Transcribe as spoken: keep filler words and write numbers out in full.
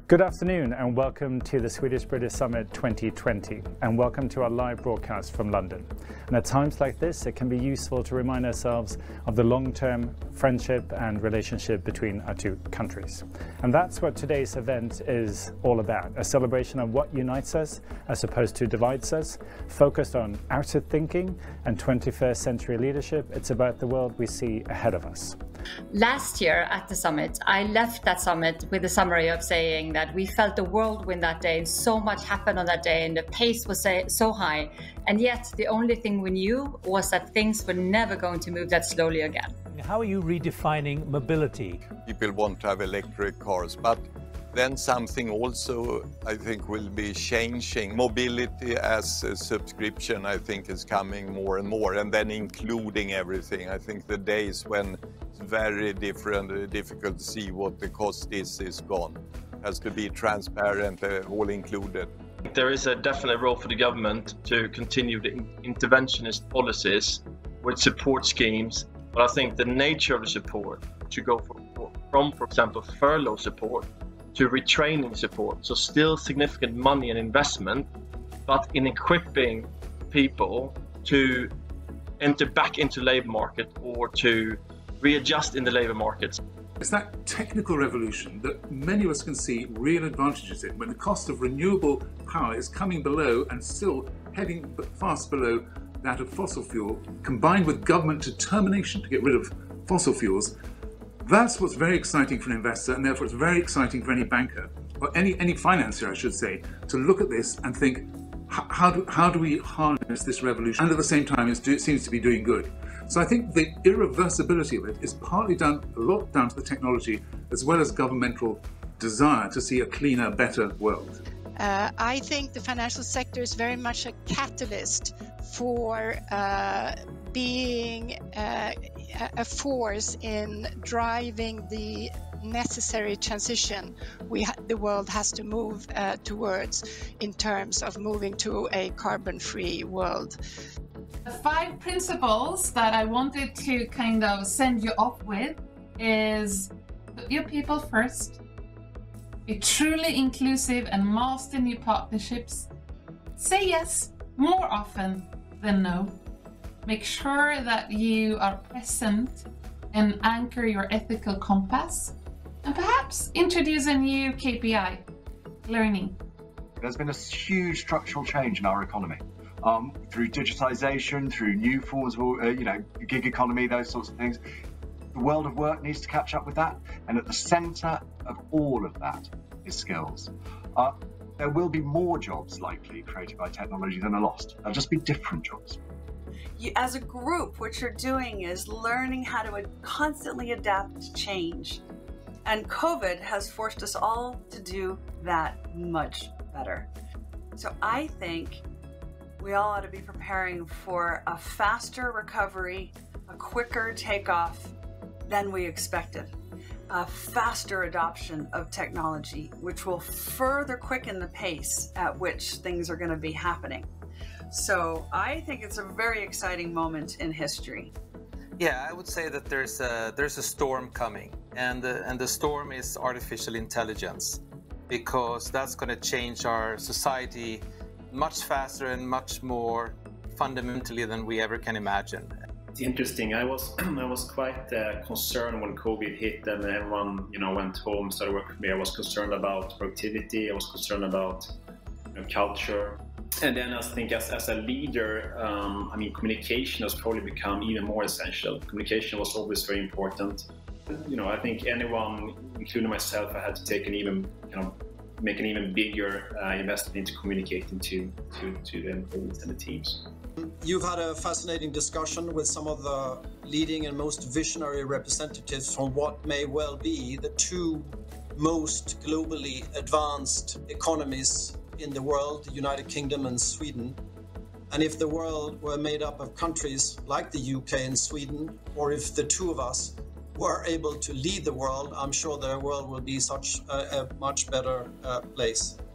Good afternoon and welcome to the Swedish-British Summit twenty twenty, and welcome to our live broadcast from London. And at times like this, it can be useful to remind ourselves of the long-term friendship and relationship between our two countries. And that's what today's event is all about, a celebration of what unites us as opposed to divides us, focused on outer thinking and twenty-first century leadership. It's about the world we see ahead of us. Last year at the summit, I left that summit with a summary of saying that we felt a whirlwind that day and so much happened on that day and the pace was so high. And yet the only thing we knew was that things were never going to move that slowly again. How are you redefining mobility? People want to have electric cars, but then something also, I think, will be changing. Mobility as a subscription, I think, is coming more and more, and then including everything. I think the days when it's very different, uh, difficult to see what the cost is, is gone. It has to be transparent, uh, all included. There is a definite role for the government to continue the interventionist policies with support schemes, but I think the nature of the support should go for, for, from, for example, furlough support to retraining support, so still significant money and investment, but in equipping people to enter back into labour market or to readjust in the labour markets. It's that technical revolution that many of us can see real advantages in, when the cost of renewable power is coming below and still heading fast below that of fossil fuel, combined with government determination to get rid of fossil fuels. That's what's very exciting for an investor, and therefore it's very exciting for any banker, or any, any financier, I should say, to look at this and think, how do, how do we harness this revolution? And at the same time, it's do, it seems to be doing good. So I think the irreversibility of it is partly down, a lot down to the technology, as well as governmental desire to see a cleaner, better world. Uh, I think the financial sector is very much a catalyst for uh, being uh, a force in driving the necessary transition we ha the world has to move uh, towards in terms of moving to a carbon-free world. The five principles that I wanted to kind of send you off with is put your people first, be truly inclusive and master new partnerships, say yes more often than no, make sure that you are present and anchor your ethical compass, and perhaps introduce a new K P I, learning. There's been a huge structural change in our economy. Um, through digitization, through new forms of, uh, you know, gig economy, those sorts of things. The world of work needs to catch up with that. And at the center of all of that is skills. Uh, there will be more jobs likely created by technology than are lost. There'll just be different jobs. You, as a group, what you're doing is learning how to constantly adapt to change. And COVID has forced us all to do that much better. So I think we all ought to be preparing for a faster recovery, a quicker takeoff than we expected, a faster adoption of technology, which will further quicken the pace at which things are going to be happening. So I think it's a very exciting moment in history. Yeah, I would say that there's a, there's a storm coming, and the, and the storm is artificial intelligence, because that's going to change our society much faster and much more fundamentally than we ever can imagine. It's interesting. I was I was quite uh, concerned when COVID hit and everyone, you know, went home, started working with me. I was concerned about productivity. I was concerned about, you know, culture. And then I think as, as a leader, um, I mean, communication has probably become even more essential. Communication was always very important. You know, I think anyone, including myself, I had to take an even, you know, make an even bigger uh, investment into communicating to, to, to the employees and the teams. You've had a fascinating discussion with some of the leading and most visionary representatives from what may well be the two most globally advanced economies in the world, the United Kingdom and Sweden. And if the world were made up of countries like the U K and Sweden, or if the two of us were able to lead the world, I'm sure the world will be such a, a much better uh, place.